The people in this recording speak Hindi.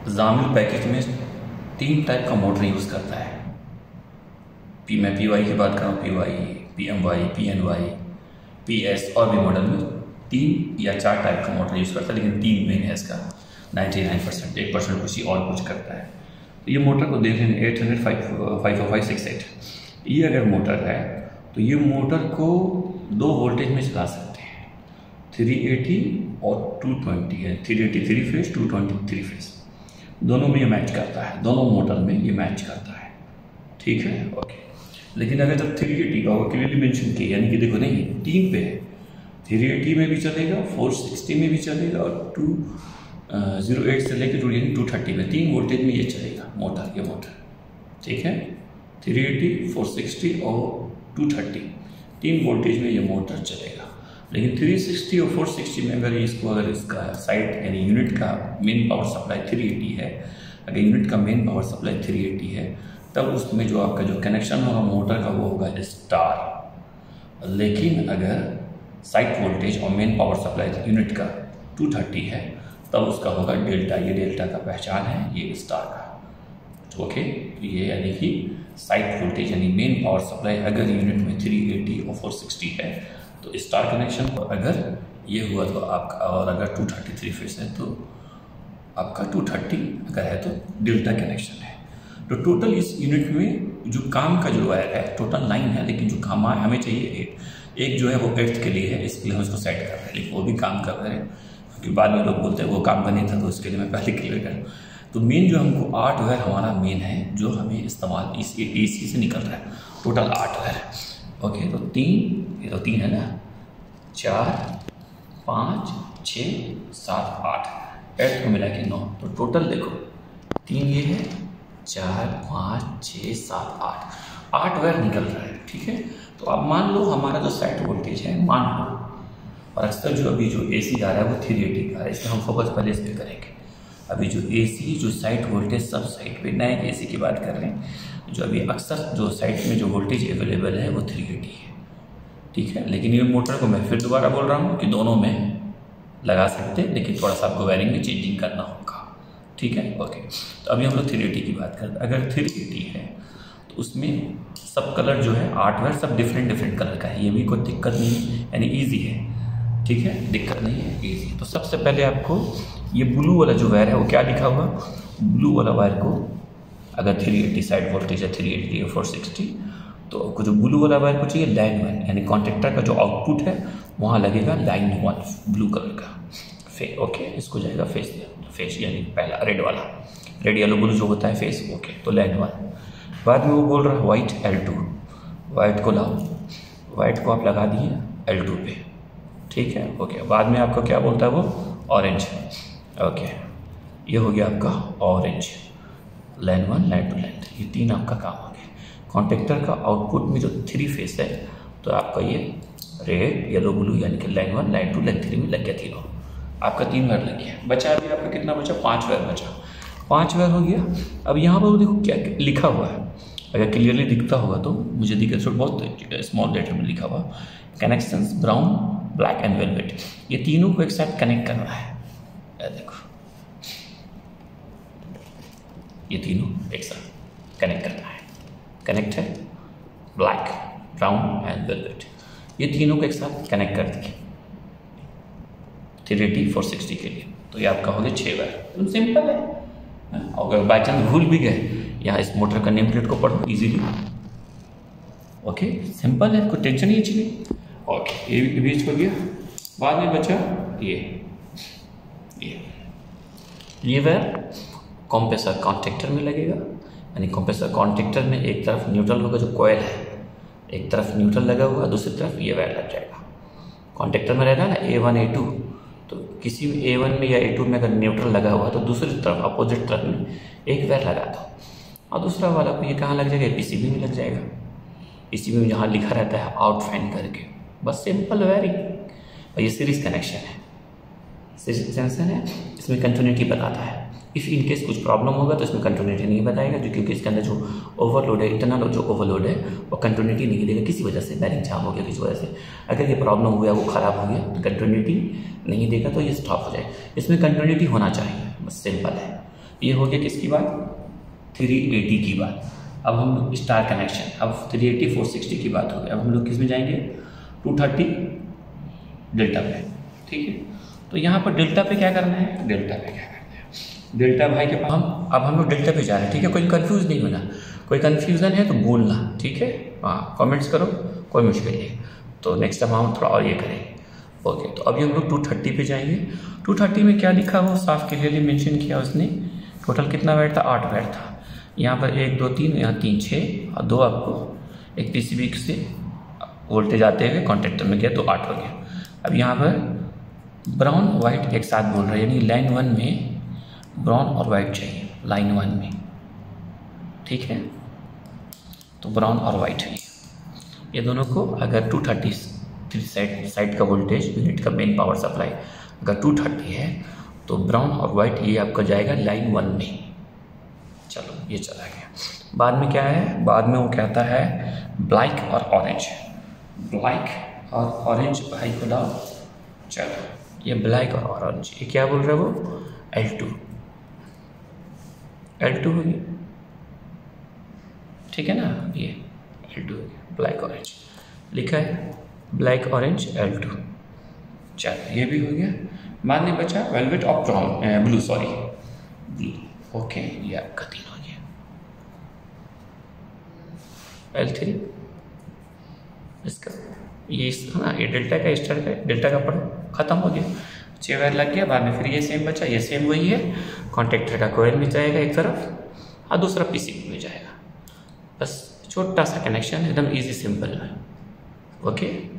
जामिल पैकेज में 3 टाइप का मोटर यूज़ करता है। मैं PY की बात कर रहा हूँ, PY, PMY, PNY, PS और भी मॉडल में 3 या 4 टाइप का मोटर यूज़ करता है, लेकिन 3 मेन है इसका। 99%, 1% किसी और कुछ करता है। तो ये मोटर को देख लें 800-50568। ये अगर मोटर है तो ये मोटर को 2 वोल्टेज में चला सकते हैं, 380 और 220 है। 380 3 फेज, 220 3 फेज, दोनों में ये मैच करता है, दोनों मोटर में ये मैच करता है। ठीक है, ओके। लेकिन अगर जब 380 का होगा, क्लियरली मेंशन किया, यानी कि देखो नहीं 3 पे है, 380 में भी चलेगा, 460 में भी चलेगा और 208 से लेकर 230 में 3 वोल्टेज में ये चलेगा मोटर, ये मोटर। ठीक है, 380, 460 और 230 3 वोल्टेज में ये मोटर चलेगा। लेकिन 360 और 460 में अगर इसका साइड यानी यूनिट का मेन पावर सप्लाई 380 है, अगर यूनिट का मेन पावर सप्लाई 380 है, तब उसमें जो आपका जो कनेक्शन होगा मोटर का वो होगा स्टार। लेकिन अगर साइड वोल्टेज और मेन पावर सप्लाई यूनिट का 230 है, तब उसका होगा डेल्टा। ये डेल्टा का पहचान है, ये स्टार का। ओके, ये यानी कि साइड वोल्टेज यानी मेन पावर सप्लाई अगर यूनिट में 380 और 460 है तो स्टार कनेक्शन, और अगर ये हुआ तो आपका, और अगर 233 फेस है तो आपका 230 अगर है तो डेल्टा कनेक्शन है। तो टोटल इस यूनिट में जो काम का जो वायर है टोटल 9 है, लेकिन जो काम हमें चाहिए 8। एक जो है वो 8th के लिए है, इसके लिए हम इसको सेट कर रहे हैं, लेकिन वो भी काम कर रहे हैं क्योंकि बाद में लोग बोलते हैं वो काम का नहीं था, तो इसके लिए मैं पहले क्लियर करूँ। तो मेन जो हमको 8 वायर हमारा मेन है जो हमें इस्तेमाल इस AC से निकल रहा है, टोटल 8 वायर। ओके, तो 3, ये तो 3 है ना, 4, 5, 6, 7, 8, 8 को मिला के 9। तो टोटल देखो 3 ये है, 4, 5, 6, 7, 8 वायर निकल रहा है। ठीक है, तो अब मान लो हमारा जो साइड वोल्टेज है, मान लो, और अक्सर जो अभी जो AC आ रहा है वो 380 का है, इसलिए हम फोकस पहले इस पर करेंगे। अभी जो AC जो साइड वोल्टेज सब साइड पे नए AC की बात कर रहे हैं, जो अभी अक्सर जो साइड में जो वोल्टेज अवेलेबल है वो 380 है। ठीक है, लेकिन ये मोटर को मैं फिर दोबारा बोल रहा हूँ कि दोनों में लगा सकते हैं, लेकिन थोड़ा सा आपको वायरिंग में चेंजिंग करना होगा। ठीक है, ओके। तो अभी हम लोग 380 की बात करते हैं। अगर 380 है तो उसमें सब कलर जो है 8 वायर सब डिफरेंट कलर का है, ये भी कोई दिक्कत नहीं है, यानी ईजी है। ठीक है, दिक्कत नहीं है, ईजी। तो सबसे पहले आपको ये ब्लू वाला जो वायर है वो क्या लिखा हुआ, ब्लू वाला वायर को अगर 380 साइड वोल्टेज है 380 और 460, तो जो ब्लू वाला वायर को चाहिए लाइन 1, यानी कॉन्टेक्टर का जो आउटपुट है वहाँ लगेगा लाइन 1 ब्लू कलर का फेस। ओके, इसको जाएगा फेस यानी पहला रेड वाला, रेड येलो ब्लू जो होता है फेस। ओके, तो लाइन 1। बाद में वो बोल रहा है वाइट L2, वाइट को लाओ, वाइट को आप लगा दिए L2 पे। ठीक है, ओके। बाद में आपको क्या बोलता है वो, ऑरेंज। ओके, ये हो गया आपका ऑरेंज, लाइन 1, लाइन 2, लाइन 3, ये 3 आपका काम हो गया। कॉन्टेक्टर का आउटपुट में जो 3 फेस है तो आपका ये रेड येलो ब्लू यानी कि लाइन 1, लाइन 2, लाइन 3 में लग गया, तीनों आपका 3 वायर लग गया। बचा अभी आपका कितना बचा, 5 वायर बचा, 5 वायर हो गया। अब यहाँ पर देखो क्या लिखा हुआ है, अगर क्लियरली दिखता होगा तो मुझे दिखे, तो बहुत स्मॉल लेटर में लिखा हुआ connections brown, black and velvet. ये तीनों को एक साथ कनेक्ट करना है। देखो ये तीनों एक साथ कनेक्ट करना है, कनेक्ट है ब्लैक, ब्राउन एंड वेलवेट, ये तीनों को एक साथ कनेक्ट कर दिए 380 460 के लिए। तो ये आपका हो गया 6 वायर, सिंपल है। अगर बाई चांस भूल भी गए, यहाँ इस मोटर का नेम प्लेट को पढ़ो इजीली। ओके, सिंपल है, कोई टेंशन नहीं चाहिए। ओके, ये बीच हो गया। बाद में बचा ये वायर कंप्रेसर कॉन्टेक्टर में लगेगा, यानी कंप्रेसर कॉन्टेक्टर में एक तरफ न्यूट्रल होगा, जो कॉइल है एक तरफ न्यूट्रल लगा हुआ, दूसरी तरफ ये वायर लग जाएगा। कॉन्टेक्टर में रहता है ना A1 A2, तो किसी भी A1 में या A2 में अगर न्यूट्रल लगा हुआ तो दूसरी तरफ अपोजिट तरफ में एक वायर लगा दो, और दूसरा वाला को ये कहाँ लग जाएगा, PCB में लग जाएगा। PCB में जहाँ लिखा रहता है आउट फैन करके, बस सिंपल वायरिंग। और ये सीरीज कनेक्शन है, सीरीज कनेक्शन है, इसमें कंटिन्यूटी बताता है। इफ़ इन केस कुछ प्रॉब्लम होगा तो इसमें कंटिन्यूटी नहीं बताएगा, क्योंकि इसके अंदर जो ओवरलोड है, इंटरनल जो ओवरलोड है वो कंटिन्यूटी नहीं देगा, किसी वजह से बैरिंग जाम हो गया, किसी वजह से अगर ये प्रॉब्लम हुआ, वो ख़राब हो गया तो कंटिन्यूटी नहीं देगा, तो ये स्टॉप हो जाए। इसमें कंटिन्यूटी होना चाहिए, बस सिंपल है। ये हो गया किसकी बात, 380 की बात। अब हम स्टार कनेक्शन, अब 380 460 की बात हो गई। अब हम लोग किस में जाएंगे, 230 डेल्टा पे, ठीक है। तो यहाँ पर डेल्टा पे क्या करना है, डेल्टा पे क्या करना है, डेल्टा भाई के पास अब हम लोग डेल्टा पे जा रहे हैं, ठीक है। कोई कंफ्यूज नहीं होना, कोई कंफ्यूजन है तो बोलना, ठीक है। हाँ कमेंट्स करो, कोई मुश्किल नहीं। तो नेक्स्ट टाइम हम थोड़ा और ये करेंगे, ओके। तो अभी हम लोग 230 पे जाएंगे। 230 में क्या लिखा हो, साफ क्लियरली मेंशन किया उसने। टोटल कितना वाट था, 8 वाट था। यहाँ पर 1 2 3, यहाँ 3 6 और 2 आपको एक पीसीबी से वोल्टेज आते हुए कॉन्टेक्टर में गया तो 8 हो गया। अब यहाँ पर ब्राउन वाइट एक साथ बोल रहे हैं, यानी लाइन 1 में ब्राउन और वाइट चाहिए, लाइन 1 में, ठीक है। तो ब्राउन और वाइट है, ये दोनों को अगर 230 साइड का वोल्टेज यूनिट का मेन पावर सप्लाई अगर 230 है तो ब्राउन और वाइट ये आपका जाएगा लाइन 1 में। चलो ये चला गया। बाद में क्या है, बाद में वो कहता है ब्लैक और ऑरेंज, ब्लैक और ऑरेंज भाई को लाओ। चलो ये ब्लैक और ऑरेंज, ये क्या बोल रहे हो, L2 हो गया, ठीक है ना। ये L2 हो गया, ब्लैक ऑरेंज लिखा है, ब्लैक ऑरेंज L2। चलो ये भी हो गया। बाद में बचा वेलवेट और brown blue, sorry blue, okay. ये आपका 3 हो गया, L3 इसका ये ना, ये डेल्टा का स्टार का, डेल्टा का पढ़ो, खत्म हो गया, 6 वायर लग गया। बाद में फिर ये सेम बचा, ये सेम वही है, कॉन्टेक्टर का कोयल में जाएगा एक तरफ और दूसरा पीसीबी में जाएगा, बस छोटा सा कनेक्शन, एकदम इजी सिंपल है, ओके।